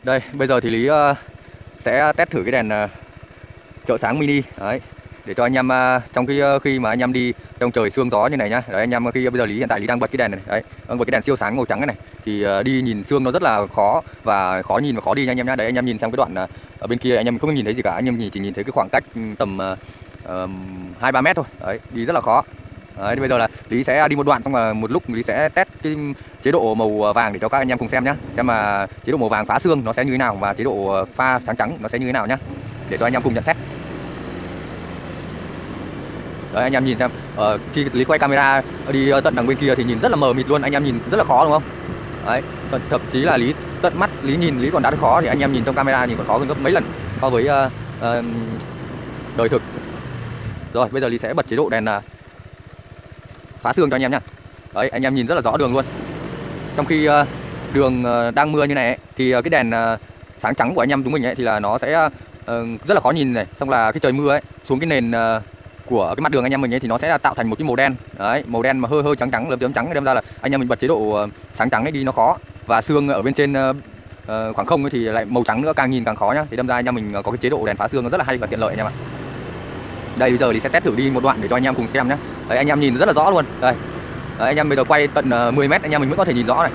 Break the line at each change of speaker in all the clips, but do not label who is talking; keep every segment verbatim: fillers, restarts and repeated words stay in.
Đây, bây giờ thì Lý uh, sẽ test thử cái đèn uh, chợ sáng mini đấy, để cho anh em uh, trong cái uh, khi mà anh em đi trong trời sương gió như này nhá. Đấy anh em, khi uh, bây giờ Lý hiện tại Lý đang bật cái đèn này, đấy, đang bật cái đèn siêu sáng màu trắng này, này thì uh, đi nhìn sương nó rất là khó và khó nhìn và khó đi nha anh em nhá. Đấy anh em nhìn xem cái đoạn uh, ở bên kia anh em không nhìn thấy gì cả, anh em nhìn chỉ nhìn thấy cái khoảng cách tầm hai ba mét thôi. Đấy, đi rất là khó. Đấy, thì bây giờ là Lý sẽ đi một đoạn, xong là một lúc Lý sẽ test cái chế độ màu vàng để cho các anh em cùng xem nhá, xem mà chế độ màu vàng phá xương nó sẽ như thế nào và chế độ pha sáng trắng nó sẽ như thế nào nhá, để cho anh em cùng nhận xét. Đấy anh em nhìn xem, uh, khi Lý quay camera đi tận đằng bên kia thì nhìn rất là mờ mịt luôn, anh em nhìn rất là khó đúng không? Đấy, thậm chí là Lý tận mắt Lý nhìn Lý còn đã khó thì anh em nhìn trong camera nhìn còn khó hơn gấp mấy lần so với uh, uh, đời thực. Rồi bây giờ Lý sẽ bật chế độ đèn uh, phá xương cho anh em nhá. Đấy anh em nhìn rất là rõ đường luôn. Trong khi uh, đường uh, đang mưa như này ấy, thì uh, cái đèn uh, sáng trắng của anh em chúng mình ấy, thì là nó sẽ uh, rất là khó nhìn này. Xong là cái trời mưa ấy xuống cái nền uh, của cái mặt đường anh em mình ấy thì nó sẽ tạo thành một cái màu đen. Đấy, màu đen mà hơi hơi trắng trắng, lấm tấm trắng, đâm ra là anh em mình bật chế độ uh, sáng trắng ấy đi nó khó. Và xương ở bên trên uh, uh, khoảng không ấy thì lại màu trắng nữa, càng nhìn càng khó nhá. Thì đâm ra anh em mình có cái chế độ đèn phá xương nó rất là hay và tiện lợi anh em ạ. Đây bây giờ thì sẽ test thử đi một đoạn để cho anh em cùng xem nhé. Đấy anh em nhìn rất là rõ luôn. Đây. Đấy, anh em bây giờ quay tận uh, mười mét anh em mình vẫn có thể nhìn rõ này.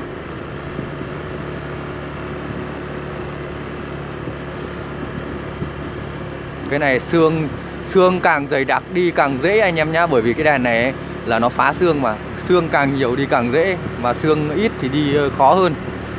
Cái này xương xương càng dày đặc đi càng dễ anh em nhá, bởi vì cái đèn này ấy, là nó phá xương mà, xương càng nhiều đi càng dễ, mà xương ít thì đi khó hơn.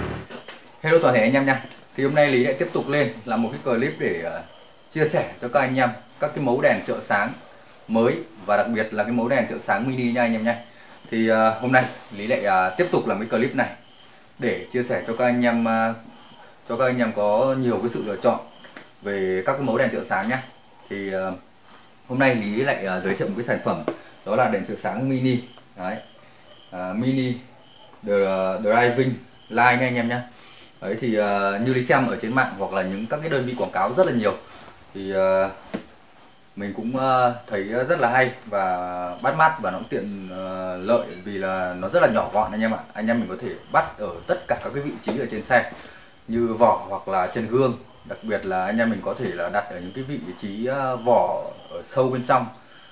Hello toàn thể anh em nha. Thì hôm nay Lý lại tiếp tục lên làm một cái clip để uh, chia sẻ cho các anh em các cái mẫu đèn chợ sáng mới, và đặc biệt là cái mẫu đèn chợ sáng mini nha anh em nha. Thì uh, hôm nay Lý lại uh, tiếp tục làm cái clip này để chia sẻ cho các anh em uh, cho các anh em có nhiều cái sự lựa chọn về các cái mẫu đèn chợ sáng nhá. Thì uh, hôm nay Lý lại uh, giới thiệu một cái sản phẩm, đó là đèn chợ sáng mini. Đấy, uh, mini the uh, driving light nha anh em nhá. Đấy thì uh, như Lý xem ở trên mạng hoặc là những các cái đơn vị quảng cáo rất là nhiều, thì uh, mình cũng uh, thấy rất là hay và bắt mắt, và nó cũng tiện uh, lợi vì là nó rất là nhỏ gọn anh em ạ. Anh em mình có thể bắt ở tất cả các cái vị trí ở trên xe như vỏ hoặc là chân gương. Đặc biệt là anh em mình có thể là đặt ở những cái vị trí uh, vỏ ở sâu bên trong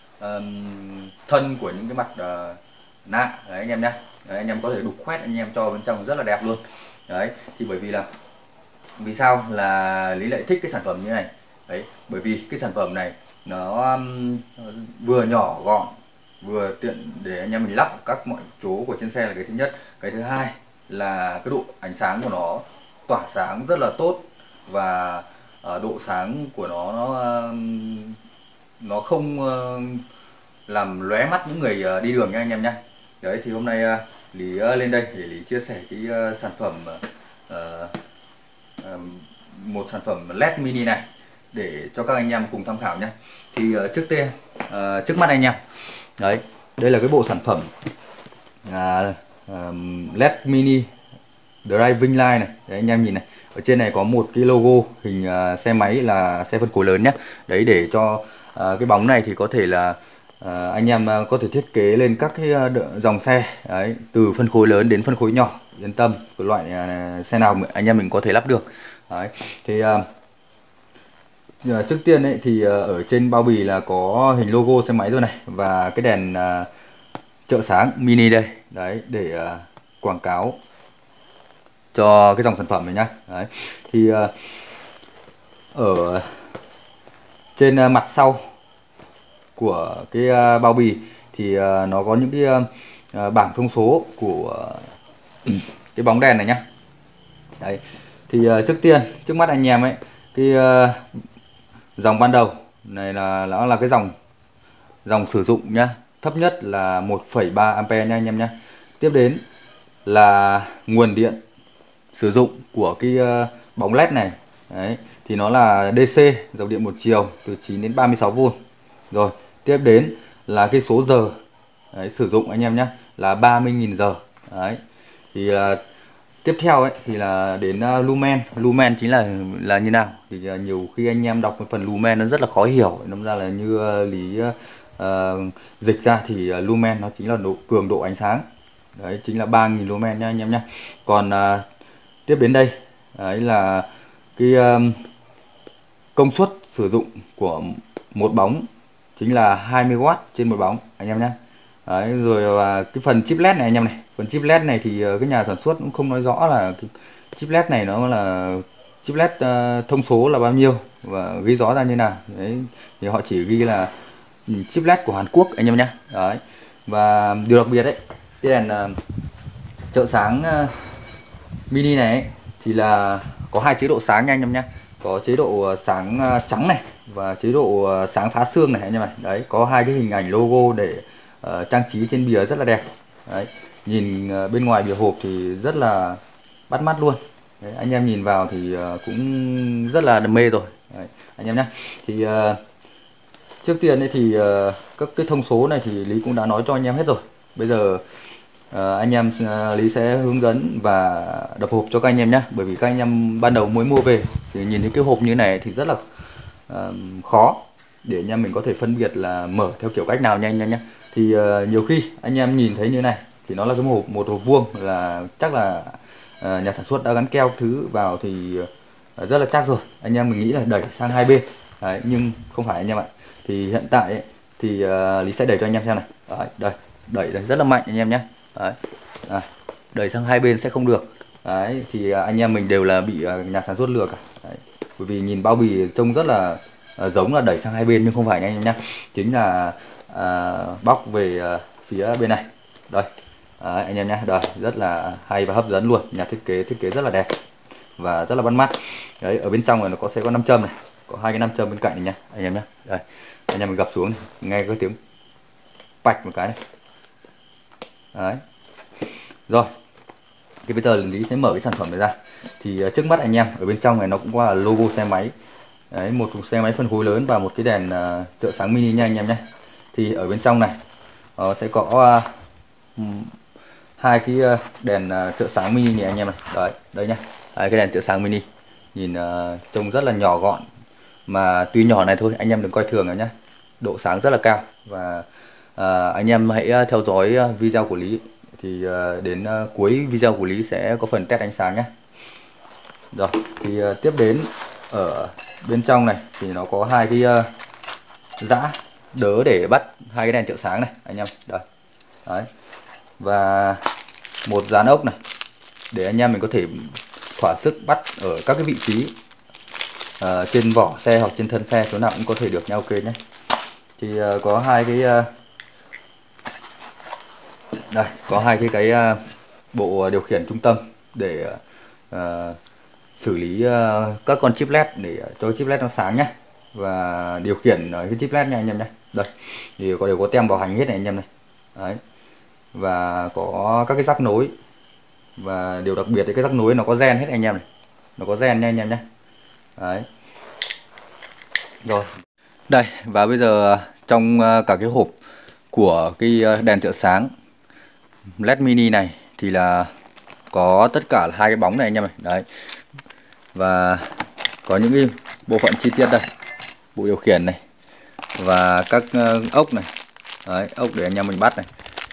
um, thân của những cái mặt uh, nạ đấy anh em nhé. Đấy, anh em có thể đục khoét anh em cho bên trong rất là đẹp luôn. Đấy thì bởi vì là vì sao là Lý lại thích cái sản phẩm như này đấy, bởi vì cái sản phẩm này nó um, vừa nhỏ gọn vừa tiện để anh em mình lắp các mọi chỗ của trên xe là cái thứ nhất. Cái thứ hai là cái độ ánh sáng của nó tỏa sáng rất là tốt, và uh, độ sáng của nó nó um, nó không uh, làm lóe mắt những người uh, đi đường nha anh em nhé. Đấy thì hôm nay uh, Lý uh, lên đây để Lý chia sẻ cái uh, sản phẩm uh, uh, một sản phẩm led mini này để cho các anh em cùng tham khảo nhé. Thì uh, trước tiên uh, trước mắt anh em đấy, đây là cái bộ sản phẩm uh, um, led mini driving light này. Đấy anh em nhìn này, ở trên này có một cái logo hình uh, xe máy là xe phân khối lớn nhé. Đấy để cho uh, cái bóng này thì có thể là uh, anh em uh, có thể thiết kế lên các cái uh, dòng xe đấy, từ phân khối lớn đến phân khối nhỏ, yên tâm, cái loại uh, xe nào anh em mình có thể lắp được. Đấy thì uh, trước tiên ấy thì uh, ở trên bao bì là có hình logo xe máy rồi này, và cái đèn uh, chợ sáng mini đây đấy, để uh, quảng cáo cho cái dòng sản phẩm này nhá. Đấy thì uh, ở trên uh, mặt sau của cái uh, bao bì thì uh, nó có những cái uh, bảng thông số của uh, cái bóng đèn này nhá. Đấy thì uh, trước tiên trước mắt anh em ấy, cái uh, dòng ban đầu này là nó là cái dòng dòng sử dụng nhá, thấp nhất là một phẩy ba ampe nha anh em nhá. Tiếp đến là nguồn điện sử dụng của cái uh, bóng led này. Đấy thì nó là đê xê, dòng điện một chiều từ chín đến ba mươi sáu vôn. Rồi tiếp đến là cái số giờ đấy, sử dụng anh em nhé, là ba mươi nghìn giờ. Đấy thì uh, tiếp theo ấy thì là đến uh, lumen. Lumen chính là là như nào thì uh, nhiều khi anh em đọc một phần lumen nó rất là khó hiểu, đâm ra là như uh, Lý uh, dịch ra thì uh, lumen nó chính là độ cường độ ánh sáng. Đấy chính là ba nghìn lumen nha anh em nhé. Còn uh, tiếp đến đây đấy là cái um, công suất sử dụng của một bóng chính là hai mươi oát trên một bóng anh em nhé. Đấy, rồi và cái phần chip led này anh em này, phần chip led này thì cái nhà sản xuất cũng không nói rõ là cái chip led này nó là chip led uh, thông số là bao nhiêu và ghi rõ ra như nào. Đấy, thì họ chỉ ghi là chip led của Hàn Quốc anh em nhé. Đấy, và điều đặc biệt đấy, cái đèn uh, trợ sáng uh, mini này ấy, thì là có hai chế độ sáng nha anh em nhé. Có chế độ sáng trắng này và chế độ sáng phá xương này anh em này. Đấy, có hai cái hình ảnh logo để uh, trang trí trên bìa rất là đẹp. Đấy, nhìn uh, bên ngoài bìa hộp thì rất là bắt mắt luôn. Đấy, anh em nhìn vào thì uh, cũng rất là đam mê rồi. Đấy, anh em nhé. Thì uh, trước tiên ấy thì uh, các cái thông số này thì Lý cũng đã nói cho anh em hết rồi. Bây giờ uh, anh em uh, Lý sẽ hướng dẫn và đập hộp cho các anh em nhé. Bởi vì các anh em ban đầu mới mua về thì nhìn thấy cái hộp như này thì rất là uh, khó để anh em mình có thể phân biệt là mở theo kiểu cách nào nha anh em nhé. Thì uh, nhiều khi anh em nhìn thấy như này thì nó là cái hộp một hộp vuông, là chắc là uh, nhà sản xuất đã gắn keo thứ vào thì uh, rất là chắc rồi. Anh em mình nghĩ là đẩy sang hai bên. Đấy, nhưng không phải anh em ạ. Thì hiện tại ấy, thì uh, Lý sẽ đẩy cho anh em xem này. Đấy, đây, đẩy đây rất là mạnh anh em nhé. Đấy, à, đẩy sang hai bên sẽ không được. Đấy, thì uh, anh em mình đều là bị uh, nhà sản xuất lừa cả. Đấy, bởi vì nhìn bao bì trông rất là uh, giống là đẩy sang hai bên nhưng không phải nha anh em nhé. Chính là uh, bóc về uh, phía bên này. Đây, đấy, anh em nhé. Đây, rất là hay và hấp dẫn luôn. Nhà thiết kế thiết kế rất là đẹp và rất là bắt mắt. Đấy, ở bên trong này nó có sẽ có nam châm này, có hai cái nam châm bên cạnh này nha anh em nhé. Đây, anh em mình gập xuống nghe cái tiếng bạch một cái này. Đấy, rồi thì bây giờ Lý sẽ mở cái sản phẩm này ra. Thì uh, trước mắt anh em ở bên trong này nó cũng có là logo xe máy. Đấy, một xe máy phân khối lớn và một cái đèn uh, trợ sáng mini nha anh em nhé. Thì ở bên trong này uh, sẽ có uh, hai cái uh, đèn uh, trợ sáng mini này anh em này. Đấy, đây nhá. Đấy, cái đèn trợ sáng mini nhìn uh, trông rất là nhỏ gọn, mà tuy nhỏ này thôi anh em đừng coi thường rồi nhé. Độ sáng rất là cao. Và uh, anh em hãy uh, theo dõi uh, video của Lý. Thì uh, đến uh, cuối video của Lý sẽ có phần test ánh sáng nhé. Rồi thì uh, tiếp đến ở bên trong này thì nó có hai cái uh, giã đỡ để bắt hai cái đèn trợ sáng này anh em. Đây. Đấy, và một dàn ốc này để anh em mình có thể thỏa sức bắt ở các cái vị trí uh, trên vỏ xe hoặc trên thân xe, chỗ nào cũng có thể được nha. Ok nhé. Thì uh, có hai cái uh, đây có hai cái cái uh, bộ điều khiển trung tâm để uh, xử lý uh, các con chip led để cho chip led nó sáng nhé, và điều khiển uh, cái chip led nha anh em nhé. Đây thì có đều có tem bảo hành hết này anh em này. Đấy, và có các cái rắc nối, và điều đặc biệt thì cái rắc nối nó có gen hết anh em này, nó có gen nha anh em nhé. Đấy, rồi đây, và bây giờ trong uh, cả cái hộp của cái uh, đèn trợ sáng led mini này thì là có tất cả là hai cái bóng này anh em này. Đấy, và có những cái bộ phận chi tiết đây, bộ điều khiển này và các uh, ốc này. Đấy, ốc để anh em mình bắt này,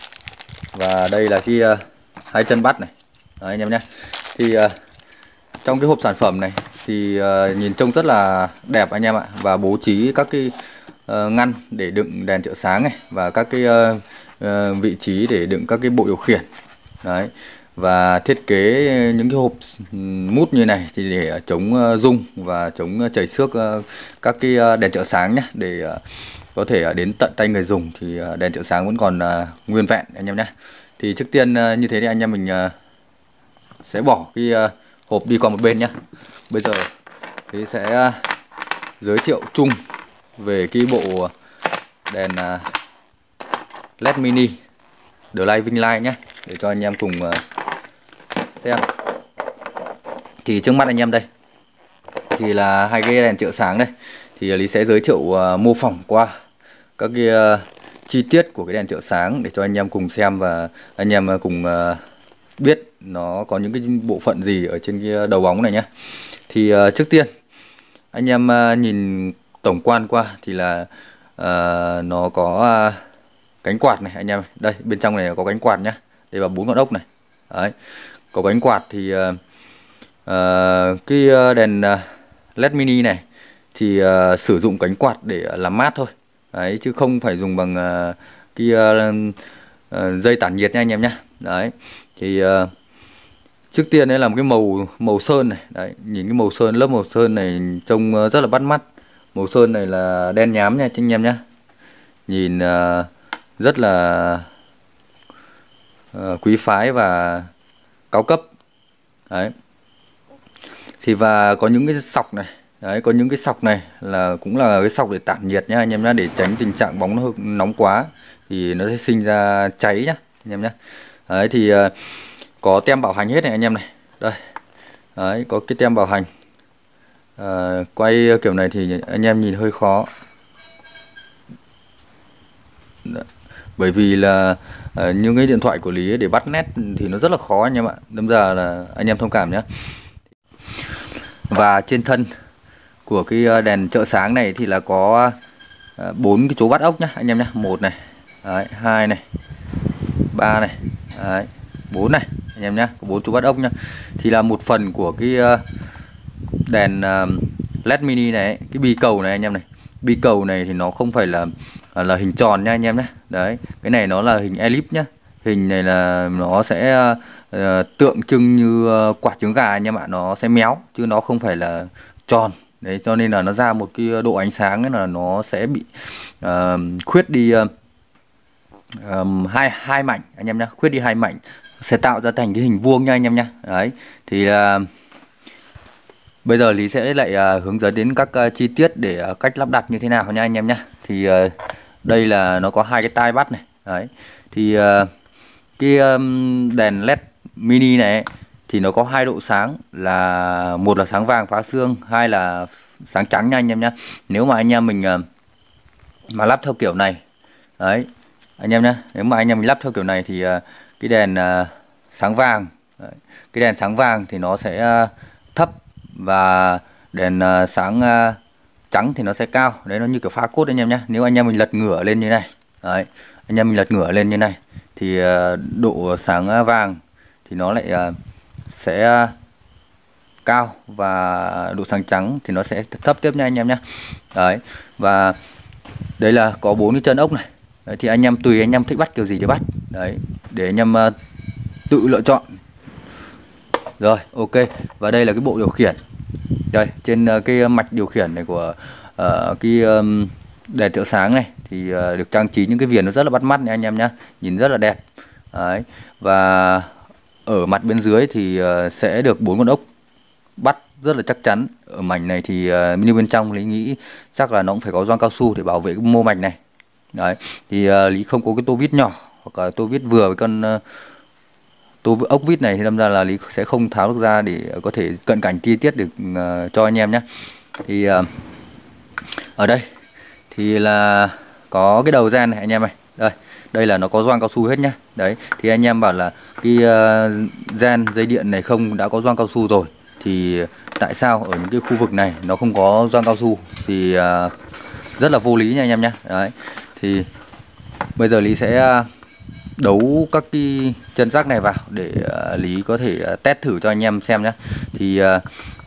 và đây là cái uh, hai chân bắt này. Đấy, anh em nhé. Thì uh, trong cái hộp sản phẩm này thì uh, nhìn trông rất là đẹp anh em ạ, và bố trí các cái uh, ngăn để đựng đèn trợ sáng này, và các cái uh, uh, vị trí để đựng các cái bộ điều khiển. Đấy, và thiết kế những cái hộp mút như này thì để chống uh, rung và chống chảy xước uh, các cái uh, đèn trợ sáng nhé, để uh, có thể đến tận tay người dùng thì đèn trợ sáng vẫn còn uh, nguyên vẹn anh em nhé. Thì trước tiên uh, như thế thì anh em mình uh, sẽ bỏ cái uh, hộp đi qua một bên nhé. Bây giờ thì sẽ uh, giới thiệu chung về cái bộ đèn uh, led mini The Living Light nhé, để cho anh em cùng uh, xem. Thì trước mắt anh em đây thì là hai cái đèn trợ sáng đây. Thì Lý sẽ giới thiệu uh, mô phỏng qua các cái uh, chi tiết của cái đèn trợ sáng để cho anh em cùng xem, và anh em uh, cùng uh, biết nó có những cái bộ phận gì ở trên cái đầu bóng này nhé. Thì uh, trước tiên anh em uh, nhìn tổng quan qua thì là uh, nó có uh, cánh quạt này anh em. Đây, bên trong này có cánh quạt nhá. Đây là bốn con ốc này. Đấy, có cánh quạt thì uh, uh, cái đèn led mini này thì uh, sử dụng cánh quạt để làm mát thôi. Đấy, chứ không phải dùng bằng uh, cái uh, uh, dây tản nhiệt nha anh em nhé. Đấy thì uh, trước tiên đấy là một cái màu màu sơn này. Đấy, nhìn cái màu sơn, lớp màu sơn này trông uh, rất là bắt mắt. Màu sơn này là đen nhám nha anh em nhé. Nhìn uh, rất là uh, quý phái và cao cấp. Đấy. Thì và có những cái sọc này. Đấy, có những cái sọc này là cũng là cái sọc để tản nhiệt nhá anh em nhé, để tránh tình trạng bóng nó nóng quá thì nó sẽ sinh ra cháy nhá anh em nhé. Đấy thì uh, có tem bảo hành hết này anh em này. Đây. Đấy, có cái tem bảo hành. Uh, quay kiểu này thì anh em nhìn hơi khó. Đấy. Bởi vì là uh, những cái điện thoại của Lý ấy, để bắt nét thì nó rất là khó anh em ạ. Đâm ra là anh em thông cảm nhé. Và trên thân của cái đèn trợ sáng này thì là có bốn cái chỗ bắt ốc nhá anh em nhé. Một này, đấy, hai này, ba này, đấy, bốn này anh em nhé. Có bốn chỗ bắt ốc nhá. Thì là một phần của cái đèn led mini này, cái bi cầu này anh em này. Bi cầu này thì nó không phải là là hình tròn nha anh em nhé. Đấy, cái này nó là hình elip nhá. Hình này là nó sẽ uh, tượng trưng như uh, quả trứng gà anh em ạ. Nó sẽ méo chứ nó không phải là tròn. Đấy, cho nên là nó ra một cái độ ánh sáng ấy là nó sẽ bị uh, khuyết đi uh, um, hai hai mảnh anh em nhé. Khuyết đi hai mảnh sẽ tạo ra thành cái hình vuông nha anh em nhé. Đấy thì uh, bây giờ Lý sẽ lại uh, hướng dẫn đến các uh, chi tiết để uh, cách lắp đặt như thế nào nha anh em nhé. Thì uh, đây là nó có hai cái tai bắt này. Đấy thì uh, cái um, đèn led mini này thì nó có hai độ sáng, là một là sáng vàng phá sương, hai là sáng trắng nha anh em nhé. Nếu mà anh em mình uh, mà lắp theo kiểu này, đấy anh em nhé, nếu mà anh em mình lắp theo kiểu này thì uh, cái đèn uh, sáng vàng, đấy, cái đèn sáng vàng thì nó sẽ uh, thấp, và đèn uh, sáng uh, trắng thì nó sẽ cao. Đấy, nó như kiểu pha cốt anh em nhé. Nếu anh em mình lật ngửa lên như này, đấy, anh em mình lật ngửa lên như này thì uh, độ sáng uh, vàng thì nó lại uh, sẽ cao, và độ sáng trắng thì nó sẽ thấp tiếp nha anh em nhé. Đấy, và đây là có bốn cái chân ốc này. Đấy, thì anh em tùy anh em thích bắt kiểu gì thì bắt. Đấy, để anh em uh, tự lựa chọn. Rồi, ok. Và đây là cái bộ điều khiển. Đây, trên uh, cái mạch điều khiển này của uh, cái um, đèn trợ sáng này thì uh, được trang trí những cái viền nó rất là bắt mắt này anh em nhé. Nhìn rất là đẹp. Đấy, và ở mặt bên dưới thì uh, sẽ được bốn con ốc bắt rất là chắc chắn. Ở mảnh này thì uh, như bên trong Lý nghĩ chắc là nó cũng phải có gioăng cao su để bảo vệ cái mô mạch này. Đấy, thì uh, Lý không có cái tô vít nhỏ hoặc là tô vít vừa với con uh, tô ốc vít này, thì đâm ra là Lý sẽ không tháo được ra để có thể cận cảnh chi tiết được uh, cho anh em nhé. Thì uh, ở đây thì là có cái đầu gen này anh em này. Đây, đây là nó có gioăng cao su hết nhá. Đấy, thì anh em bảo là cái uh, gen dây điện này không đã có gioăng cao su rồi thì tại sao ở những cái khu vực này nó không có gioăng cao su, thì uh, rất là vô lý nha anh em nhé. Đấy, thì bây giờ Lý sẽ đấu các cái chân rắc này vào để uh, Lý có thể uh, test thử cho anh em xem nhé. Thì uh,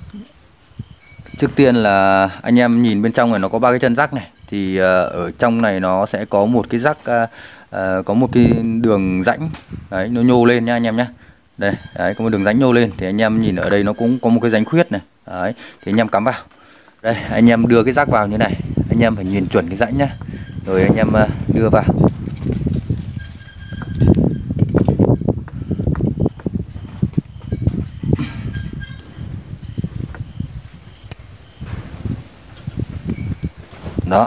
trước tiên là anh em nhìn bên trong này nó có ba cái chân rắc này. Thì uh, ở trong này nó sẽ có một cái rắc uh, uh, có một cái đường rãnh, đấy, nó nhô lên nha anh em nhé. Đây, đấy, có một đường rãnh nhô lên. Thì anh em nhìn ở đây nó cũng có một cái rãnh khuyết này. Đấy, thì anh em cắm vào. Đây, anh em đưa cái rắc vào như này. Anh em phải nhìn chuẩn cái rãnh nhá. Rồi anh em uh, đưa vào. Đó.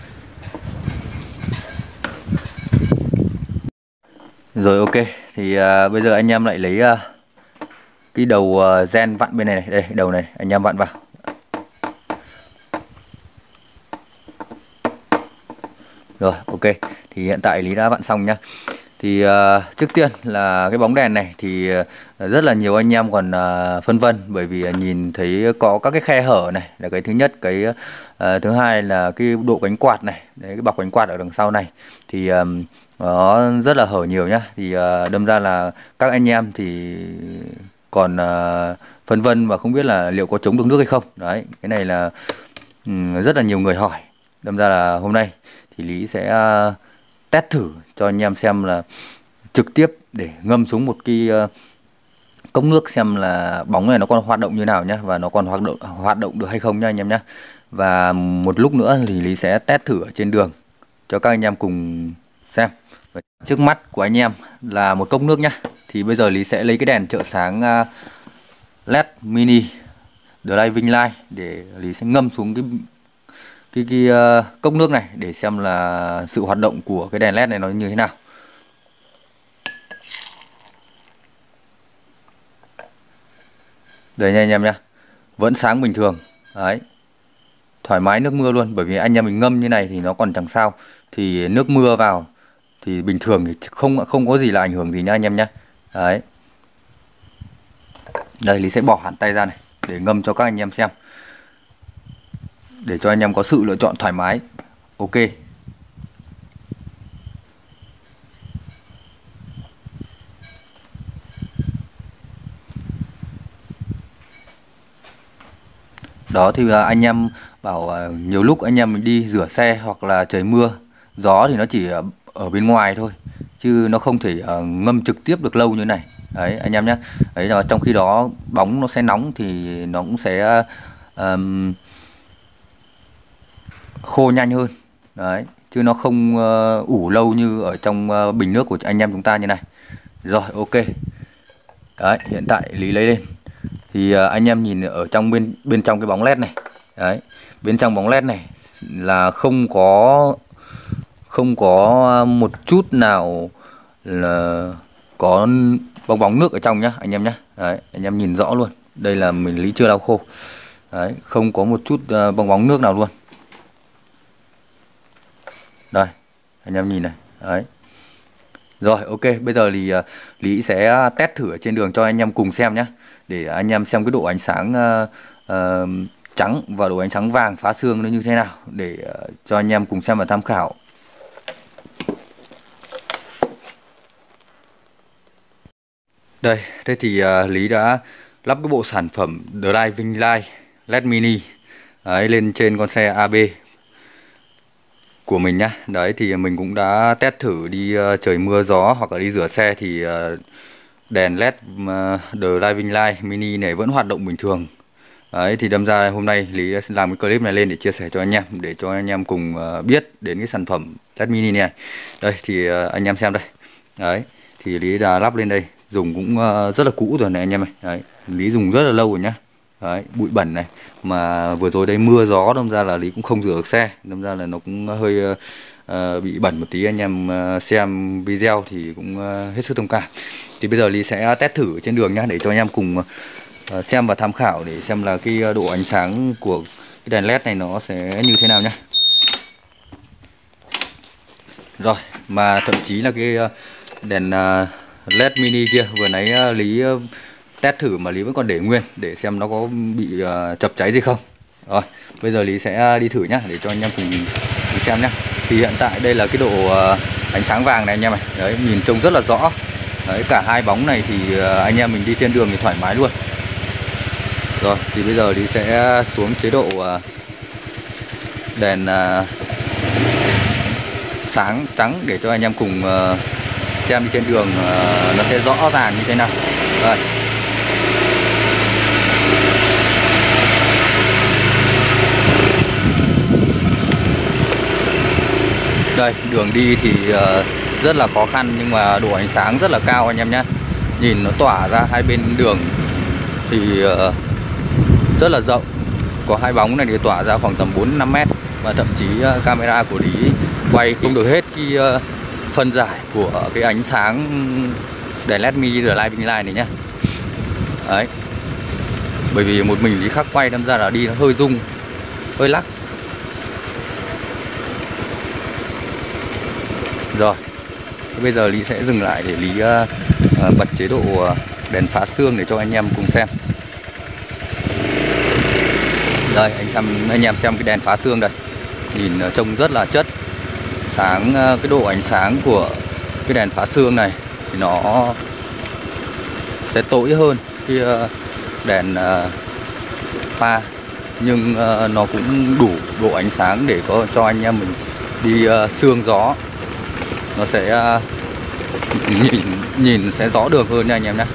Rồi, ok. Thì uh, bây giờ anh em lại lấy uh, cái đầu uh, gen vặn bên này này. Đây, đầu này anh em vặn vào. Rồi, ok. Thì hiện tại Lý đã vặn xong nhá. Thì uh, trước tiên là cái bóng đèn này thì uh, rất là nhiều anh em còn uh, phân vân, bởi vì uh, nhìn thấy có các cái khe hở này là cái thứ nhất. Cái uh, thứ hai là cái độ cánh quạt này, đấy, cái bọc cánh quạt ở đằng sau này thì uh, nó rất là hở nhiều nhá. Thì uh, đâm ra là các anh em thì còn uh, phân vân và không biết là liệu có chống được nước hay không. Đấy, cái này là um, rất là nhiều người hỏi. Đâm ra là hôm nay thì Lý sẽ uh, test thử cho anh em xem là trực tiếp để ngâm xuống một cái uh, cốc nước xem là bóng này nó còn hoạt động như nào nhá, và nó còn hoạt động hoạt động được hay không nha anh em nhé. Và một lúc nữa thì Lý sẽ test thử ở trên đường cho các anh em cùng xem. Trước mắt của anh em là một cốc nước nhá. Thì bây giờ Lý sẽ lấy cái đèn trợ sáng uh, led mini driving light để Lý sẽ ngâm xuống cái cái, cái uh, cốc nước này để xem là sự hoạt động của cái đèn led này nó như thế nào. Đây nha anh em nhá, vẫn sáng bình thường. Đấy, thoải mái nước mưa luôn. Bởi vì anh em mình ngâm như này thì nó còn chẳng sao, thì nước mưa vào thì bình thường thì không không có gì là ảnh hưởng gì nha anh em nhé. Đấy, đây Lý sẽ bỏ hẳn tay ra này để ngâm cho các anh em xem, để cho anh em có sự lựa chọn thoải mái. Ok. Đó thì anh em bảo nhiều lúc anh em mình đi rửa xe hoặc là trời mưa gió thì nó chỉ ở bên ngoài thôi, chứ nó không thể ngâm trực tiếp được lâu như này. Đấy anh em nhé. Đấy là trong khi đó bóng nó sẽ nóng thì nó cũng sẽ um, khô nhanh hơn. Đấy, chứ nó không uh, ủ lâu như ở trong uh, bình nước của anh em chúng ta như này. Rồi ok. Đấy, hiện tại Lý lấy lên thì uh, anh em nhìn ở trong bên bên trong cái bóng led này. Đấy, bên trong bóng led này là không có không có một chút nào là có bong bóng nước ở trong nhá anh em nhá. Đấy, anh em nhìn rõ luôn. Đây là mình Lý chưa lau khô. Đấy, không có một chút uh, bong bóng nước nào luôn. Đây, anh em nhìn này. Đấy. Rồi ok, bây giờ thì uh, Lý sẽ test thử ở trên đường cho anh em cùng xem nhé, để anh em xem cái độ ánh sáng uh, uh, trắng và độ ánh sáng vàng phá xương nó như thế nào, để uh, cho anh em cùng xem và tham khảo. Đây, thế thì uh, Lý đã lắp cái bộ sản phẩm Driving Light led mini đấy, lên trên con xe a bê của mình nhá. Đấy thì mình cũng đã test thử đi uh, trời mưa gió hoặc là đi rửa xe thì uh, đèn led uh, Driving Light mini này vẫn hoạt động bình thường. Đấy thì đâm ra hôm nay Lý sẽ làm cái clip này lên để chia sẻ cho anh em, để cho anh em cùng uh, biết đến cái sản phẩm led mini này. Đây thì uh, anh em xem đây. Đấy thì Lý đã lắp lên đây, dùng cũng uh, rất là cũ rồi này anh em này. Đấy, Lý dùng rất là lâu rồi nhá. Đấy, bụi bẩn này, mà vừa rồi đây mưa gió đâm ra là Lý cũng không rửa được xe, đâm ra là nó cũng hơi uh, bị bẩn một tí. Anh em uh, xem video thì cũng uh, hết sức thông cảm. Thì bây giờ Lý sẽ test thử trên đường nhá, để cho anh em cùng uh, xem và tham khảo, để xem là cái độ ánh sáng của cái đèn led này nó sẽ như thế nào nhá. Rồi, mà thậm chí là cái uh, đèn uh, led mini kia vừa nãy uh, Lý uh, test thử mà Lý vẫn còn để nguyên, để xem nó có bị uh, chập cháy gì không. Rồi bây giờ Lý sẽ đi thử nhá, để cho anh em cùng xem nhá. Thì hiện tại đây là cái độ uh, ánh sáng vàng này anh em này. Đấy, nhìn trông rất là rõ. Đấy, cả hai bóng này thì uh, anh em mình đi trên đường thì thoải mái luôn. Rồi thì bây giờ Lý sẽ xuống chế độ uh, đèn uh, sáng trắng để cho anh em cùng uh, xem đi trên đường uh, nó sẽ rõ ràng như thế nào. Đây. Đây, đường đi thì uh, rất là khó khăn, nhưng mà độ ánh sáng rất là cao anh em nhé. Nhìn nó tỏa ra hai bên đường thì uh, rất là rộng. Có hai bóng này thì tỏa ra khoảng tầm bốn đến năm mét. Và thậm chí uh, camera của Lý quay không được hết cái uh, phân giải của cái ánh sáng đèn led mini Driving Light này nhé. Đấy, bởi vì một mình Lý khắc quay đâm ra là đi nó hơi rung, hơi lắc. Rồi bây giờ Lý sẽ dừng lại để Lý uh, uh, bật chế độ uh, đèn phá xương để cho anh em cùng xem. Đây anh xem anh em xem cái đèn phá xương đây, nhìn uh, trông rất là chất sáng. Uh, cái độ ánh sáng của cái đèn phá xương này thì nó sẽ tối hơn cái đèn pha, nhưng nó cũng đủ độ ánh sáng để có cho anh em mình đi sương gió, nó sẽ nhìn nhìn sẽ rõ đường hơn nha anh em nhé.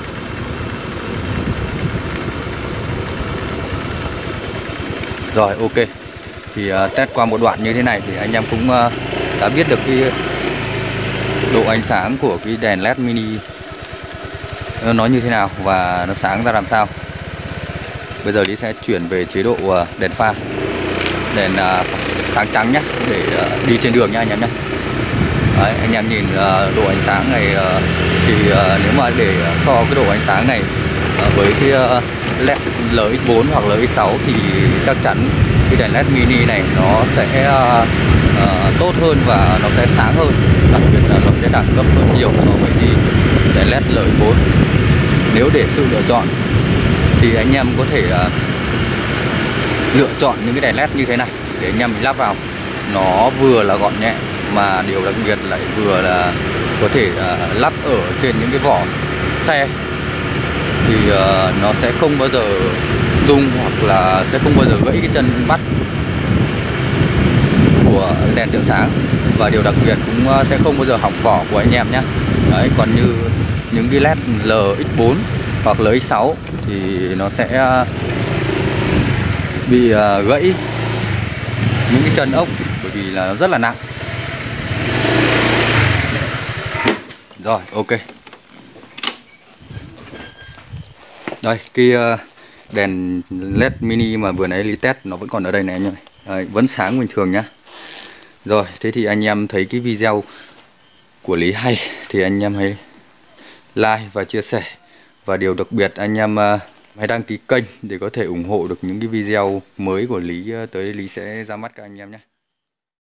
Rồi ok, thì uh, test qua một đoạn như thế này thì anh em cũng uh, đã biết được cái độ ánh sáng của cái đèn led mini nó như thế nào và nó sáng ra làm sao. Bây giờ Lý sẽ chuyển về chế độ uh, đèn pha, đèn uh, sáng trắng nhé, để uh, đi trên đường nha anh em nhé. Đấy, anh em nhìn uh, độ ánh sáng này uh, thì uh, nếu mà để so cái độ ánh sáng này uh, với cái uh, led lờ ích bốn hoặc lờ ích sáu thì chắc chắn cái đèn led mini này nó sẽ uh, uh, tốt hơn và nó sẽ sáng hơn, đặc biệt là nó sẽ đẳng cấp hơn nhiều so với cái đèn led lờ ích bốn. Nếu để sự lựa chọn thì anh em có thể uh, lựa chọn những cái đèn led như thế này để anh em mình lắp vào, nó vừa là gọn nhẹ mà điều đặc biệt lại vừa là có thể uh, lắp ở trên những cái vỏ xe, thì uh, nó sẽ không bao giờ rung hoặc là sẽ không bao giờ gãy cái chân bắt của đèn trợ sáng, và điều đặc biệt cũng uh, sẽ không bao giờ hỏng vỏ của anh em nhé. Đấy, còn như những cái led lờ ích bốn hoặc lờ ích sáu thì nó sẽ uh, bị uh, gãy những cái chân ốc bởi vì là nó rất là nặng. Rồi ok, đây cái uh, đèn led mini mà vừa nãy Lý test nó vẫn còn ở đây này anh em này. Đấy, vẫn sáng bình thường nhá. Rồi thế thì anh em thấy cái video của Lý hay thì anh em hãy like và chia sẻ, và điều đặc biệt anh em uh, hãy đăng ký kênh để có thể ủng hộ được những cái video mới của Lý. Uh, tới đây Lý sẽ ra mắt các anh em nhé.